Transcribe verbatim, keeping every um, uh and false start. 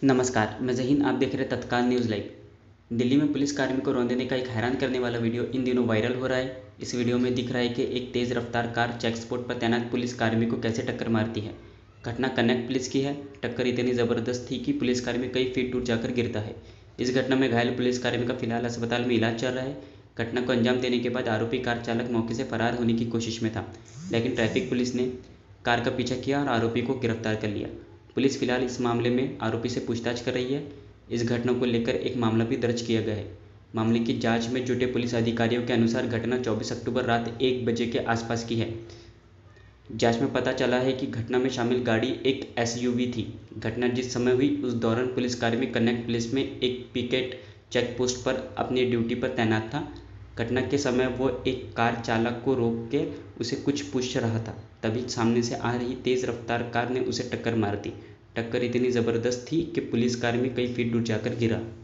नमस्कार, मैं ज़हीन। आप देख रहे हैं तत्काल न्यूज़ लाइव। दिल्ली में पुलिस कर्मी को रौंदने का एक हैरान करने वाला वीडियो इन दिनों वायरल हो रहा है। इस वीडियो में दिख रहा है कि एक तेज़ रफ्तार कार चेक पोस्ट पर तैनात पुलिस कर्मी को कैसे टक्कर मारती है। घटना कनेक्ट पुलिस की है। टक्कर इतनी ज़बरदस्त थी कि पुलिसकर्मी कई फीट दूर जाकर गिरता है। इस घटना में घायल पुलिसकर्मी का फिलहाल अस्पताल में इलाज चल रहा है। घटना को अंजाम देने के बाद आरोपी कार चालक मौके से फरार होने की कोशिश में था, लेकिन ट्रैफिक पुलिस ने कार का पीछा किया और आरोपी को गिरफ्तार कर लिया। पुलिस फिलहाल इस मामले में आरोपी से पूछताछ कर रही है। इस घटना को लेकर एक मामला भी दर्ज किया गया है। मामले की जांच में जुटे पुलिस अधिकारियों के अनुसार घटना चौबीस अक्टूबर रात एक बजे के आसपास की है। जांच में पता चला है कि घटना में शामिल गाड़ी एक एसयूवी थी। घटना जिस समय हुई उस दौरान पुलिसकर्मी कनेक्ट पुलिस में एक पिकेट चेक पोस्ट पर अपनी ड्यूटी पर तैनात था। घटना के समय वो एक कार चालक को रोक के उसे कुछ पूछ रहा था, तभी सामने से आ रही तेज़ रफ्तार कार ने उसे टक्कर मार दी। टक्कर इतनी ज़बरदस्त थी कि पुलिसकर्मी कई फीट दूर जाकर गिरा।